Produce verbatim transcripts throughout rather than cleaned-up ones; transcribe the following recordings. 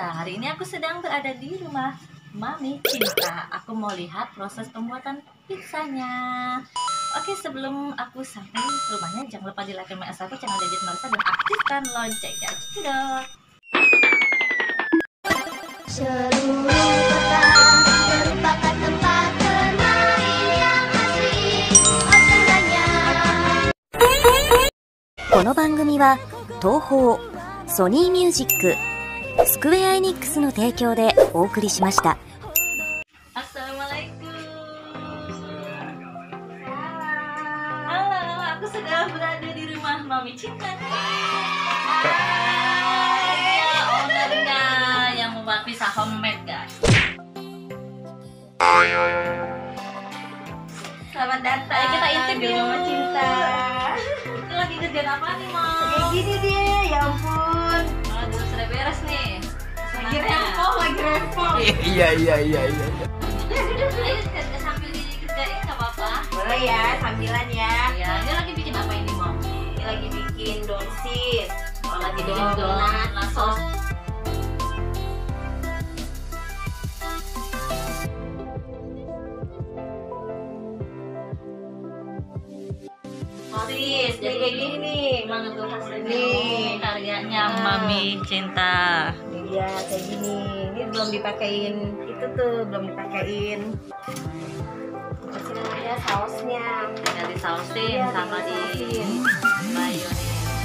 Cinta. Hari ini aku sedang berada di rumah Mami Cinta. Aku mau lihat proses pembuatan pizzanya. Oke, sebelum aku sampai ke rumahnya, jangan lupa di like dan subscribe channel Dedit Marissa dan aktifkan loncengnya. Cedok. Seluruh kota merupakan tempat bermain yang asik. Acaranya. この番組は東宝、ソニーミュージック、スクウェアエニックスの提供でお送りしました。 Assalamualaikum. Halo, aku sudah berada di rumah Mami Cinta. Hai, ya ownernya yang membuat pizza homemade, guys. Selamat datang. Ayo kita intip di Mama Cinta. Itu lagi kerjaan apa nih, Mam? Kayak gini dia, ya ampun. Aduh, sudah beres nih. Lagi rempong, lagi rempong. Iya iya iya iya. Ayo kerja sambil dikerjain nggak apa-apa. Boleh ya, sambilan ya. Ya, dia lagi bikin apa ini, Mam? Ini lagi bikin donsis. Oh, lagi Bikin bikin donat, donat. sos. Donsis, jadi kayak gini nih. Gimana tuh hasilnya? Nih. Karyanya Nah. Mami Cinta. Iya, kayak gini. Ini belum dipakein itu tuh, belum dipakein. Kasih namanya sausnya. Tinggal disausin Iya, sama tinggal di disausin. mayones.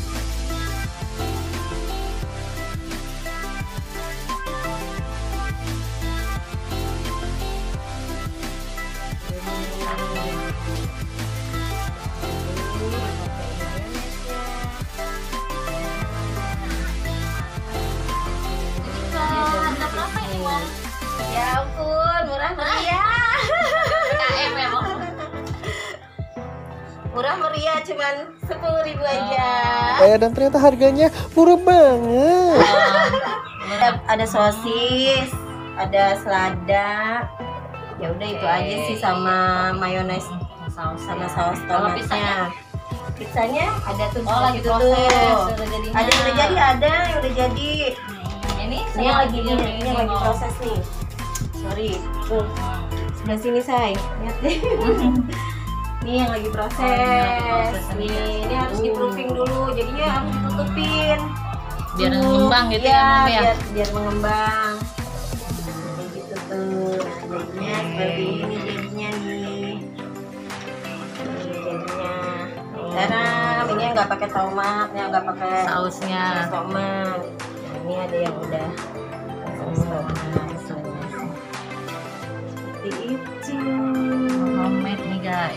Harga berapa ini, Mam? Ya ampun, murah meriah. K M ya, Mam? Murah meriah, cuman sepuluh ribu aja. Eh dan ternyata harganya murah banget. Ada, ada sosis, ada selada. Ya udah itu Oke. aja sih sama mayones Saus sama ya. saus Kalau pizzanya? tomatnya. Pizzanya ada tuh Oh, lagi gitu proses. tuh. Udah jadinya. Ada yang udah jadi, ada yang udah jadi. Hmm, Ini Ini yang lagi ini, ini, ini yang lagi Mam. proses nih. Sorry. Tuh, sebelah sini say. Lihat deh. Ini yang lagi proses. Oh, ini lagi proses nih, Nih, guys. ini harus Uh. di proofing dulu. Jadinya harus ditutupin. Biar Tuh, mengembang gitu iya, ya, Mam, ya? biar biar mengembang. Kayak gitu tuh. Nah, jadinya seperti ini jadinya nih. Ini jadinya. Sekarang ini nggak pakai tomat, yang nggak pakai Sausnya. saus tomat. Nah, ini ada yang udah saus tomat. Seperti itu. Homemade nih, guys.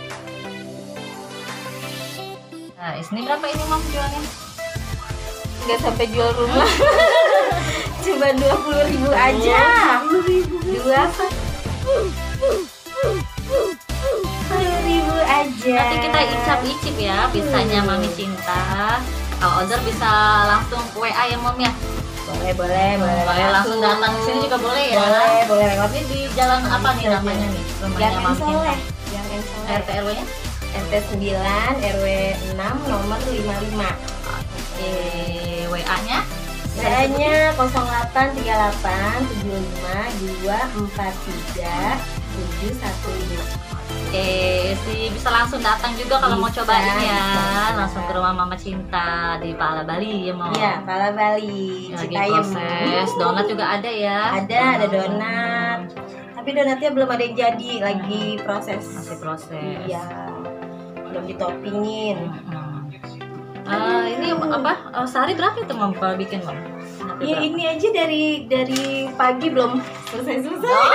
Guys, ini berapa ini, Mam, jualnya? Nggak sampai jual rumah. Cuma dua puluh ribu aja. Dua puluh ribu aja. Nanti kita icap-icip ya pizzanya Mami Cinta. Kalau order bisa langsung W A ya, Mom ya. Boleh, boleh, boleh. Boleh langsung datang ke sini juga boleh ya. Boleh, boleh lewat Ini di jalan apa nih namanya nih? Rumahnya Yang Mami Cinta. Soleh. Yang Soleh. R T R W-nya? R T sembilan R W enam nomor lima puluh lima. Oke, W A-nya? W A-nya nol delapan tiga delapan tujuh lima dua empat tiga tujuh satu lima. Oke, sih bisa langsung datang juga kalau mau Bisa, cobain ya. bisa. Langsung ke rumah Mama Cinta di Pala Bali ya, Mom. Iya, Pala Bali, Lagi Citayam. proses. Donat juga ada ya? Ada, ada donat. Tapi donatnya belum ada yang jadi, lagi proses. Masih proses. Iya. Belum ditopingin. Hmm. Eh, ini apa? eh, sehari berapa itu, Mam, kalau bikin, Mam? Nanti Ya berapa? ini aja dari dari pagi belum selesai-selesai.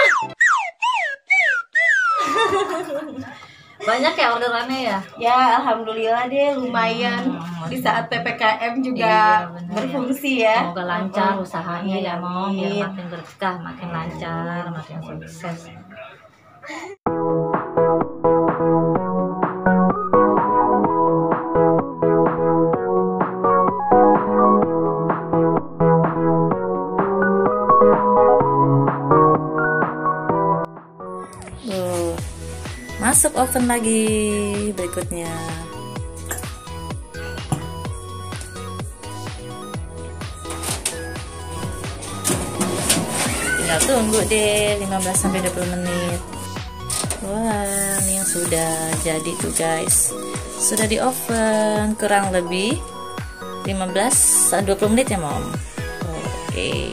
Banyak ya orderannya ya? Ya alhamdulillah deh lumayan. Hmm, Di saat P P K M juga Iya, benar berfungsi ya. Semoga lancar Oh, usahanya amin, ya, Mom. Biar amin. makin berkah, makin lancar, makin sukses. Tuh, masuk oven lagi berikutnya. tinggal tunggu deh lima belas sampai dua puluh menit. Wah, ini yang sudah jadi tuh guys. Sudah di oven kurang lebih lima belas sampai dua puluh menit ya Mom. Oke.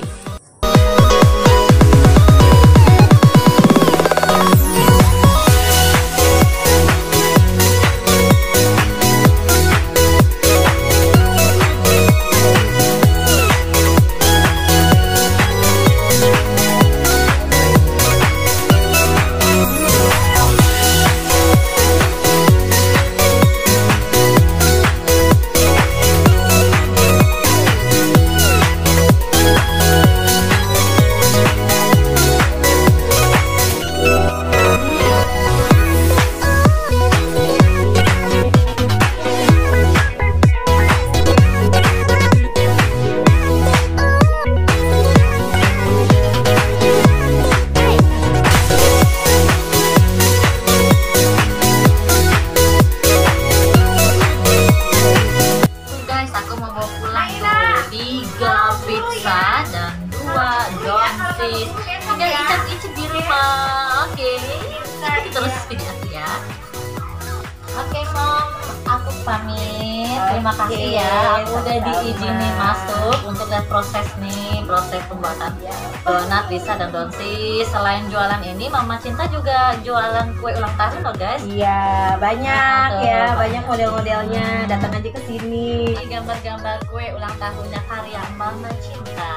Tinggal icip-icip di rumah. Oke, okay. Terus video aku ya. Oke okay, Mom, aku pamit. Terima kasih ya, aku udah diizinin masuk untuk lihat proses nih, proses pembuatan donat, pizza dan donsis. Selain jualan ini, Mama Cinta juga jualan kue ulang tahun loh guys. Iya, banyak nah, ya, banyak model-modelnya. Datang aja ke sini. Gambar-gambar kue ulang tahunnya karya Mama Cinta.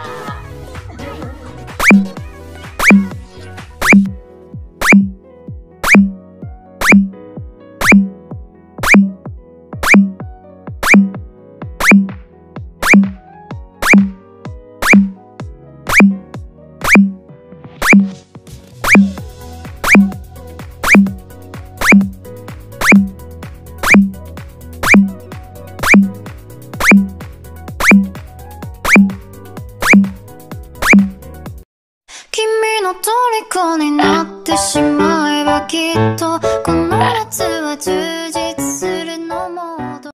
虜になってしまえばきっとこの夏は充実するのもど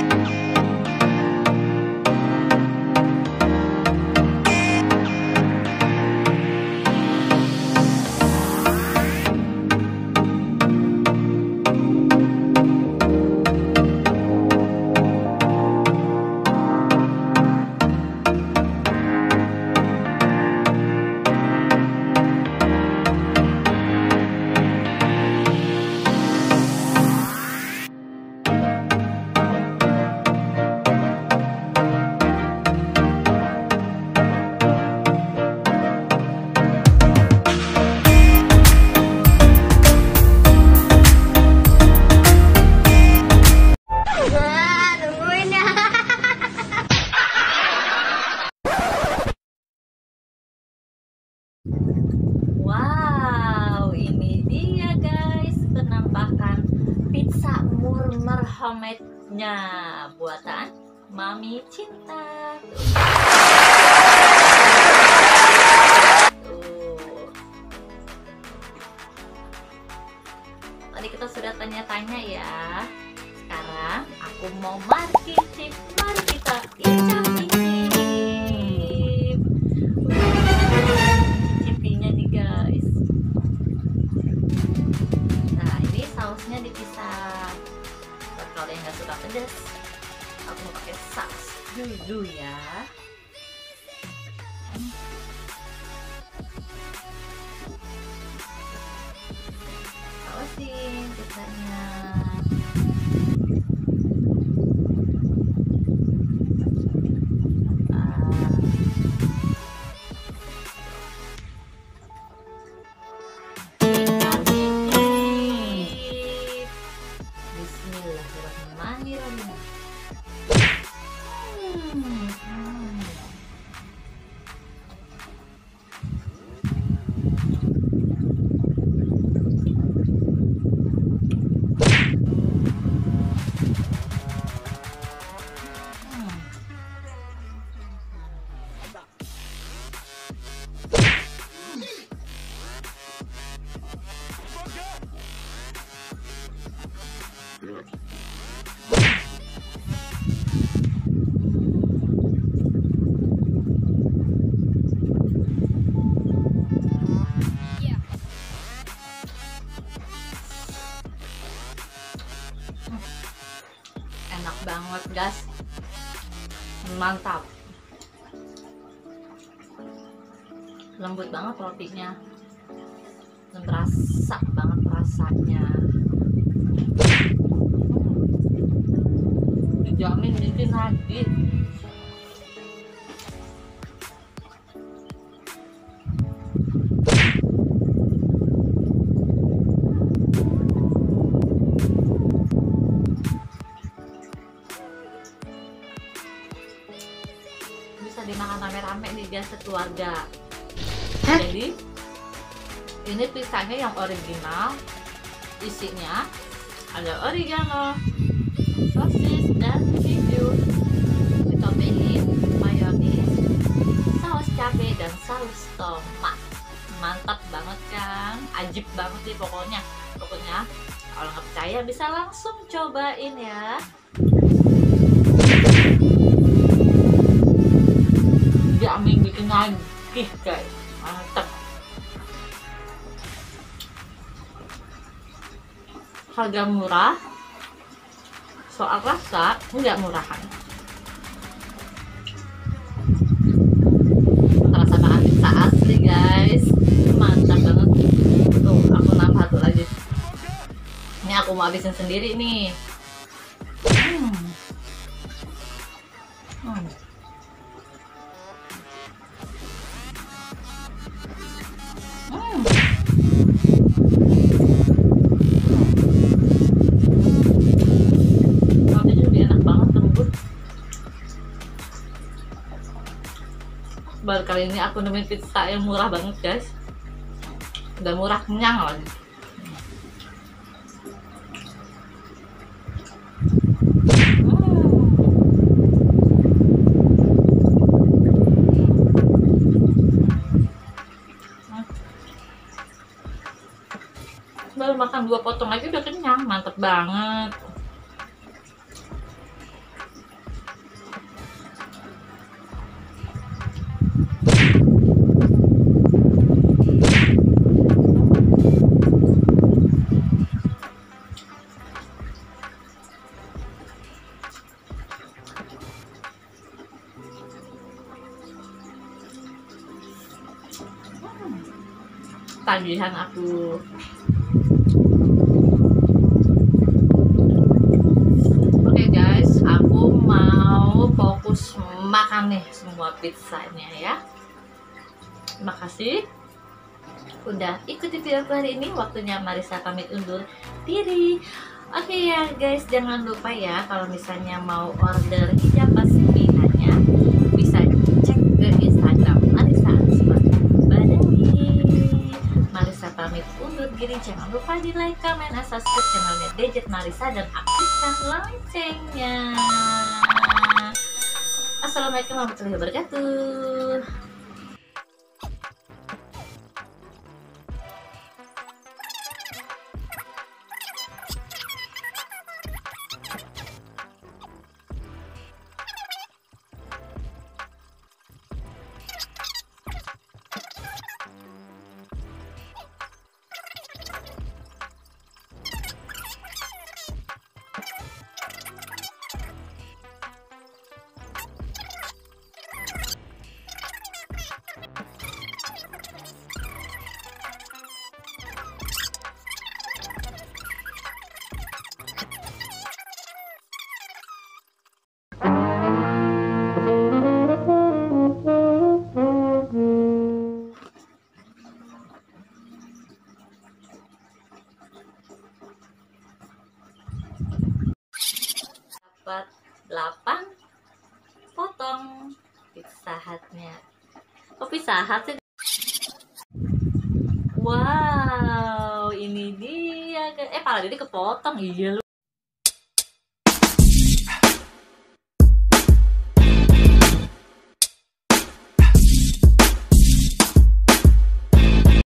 Wow, ini dia guys penampakan pizza murmer homemade-nya buatan Mami Cinta. Tuh. Tadi kita sudah tanya-tanya ya. Sekarang aku mau markicip. Mari kita icip-icip. Sausnya dipisah. Kalau yang nggak suka pedas, aku mau pakai saus dulu ya. Sausin pizzanya. Bismillahirrahmanirrahim. Hmm. Mantap. Lembut banget rotinya. Dan berasa banget rasanya. Dijamin bikin lagi. Bisa dimakan rame-rame nih guys, sekeluarga. Jadi ini pizzanya yang original, isinya ada oregano, sosis, dan keju, ditoppingin mayonis, saus cabai, dan saus tomat. Mantap banget kan, ajib banget sih pokoknya. Pokoknya kalau nggak percaya bisa langsung cobain ya. Jamin bikin lagi guys, mantap. Harga murah, soal rasa nggak murahan. Rasa makan pizza asli guys, mantap banget. Tuh aku nambah satu lagi. Ini aku mau habisin sendiri nih. Hmm. Hmm. Hmm. Rotinya lebih enak banget, lembut. Baru kali ini aku nemuin pizza yang murah banget guys. Udah murah, kenyang lagi. Baru makan dua potong aja udah kenyang, mantep banget. Hmm. Tagihan aku. Makan nih semua pizzanya ya. Terima kasih udah ikuti video aku hari ini. Waktunya Marissa pamit undur diri. Oke ya guys, jangan lupa ya kalau misalnya mau order hijab pasminanya bisa cek ke Instagram Marissa Badani. Marissa pamit undur diri. Jangan lupa di like, comment, dan subscribe channelnya Dejet Marissa dan aktifkan loncengnya. Assalamualaikum warahmatullahi wabarakatuh. Dapat delapan potong Pizza Hut-nya. Oh, Pizza Hut sih. Wow, ini dia. Eh, pala jadi kepotong. Iya lu.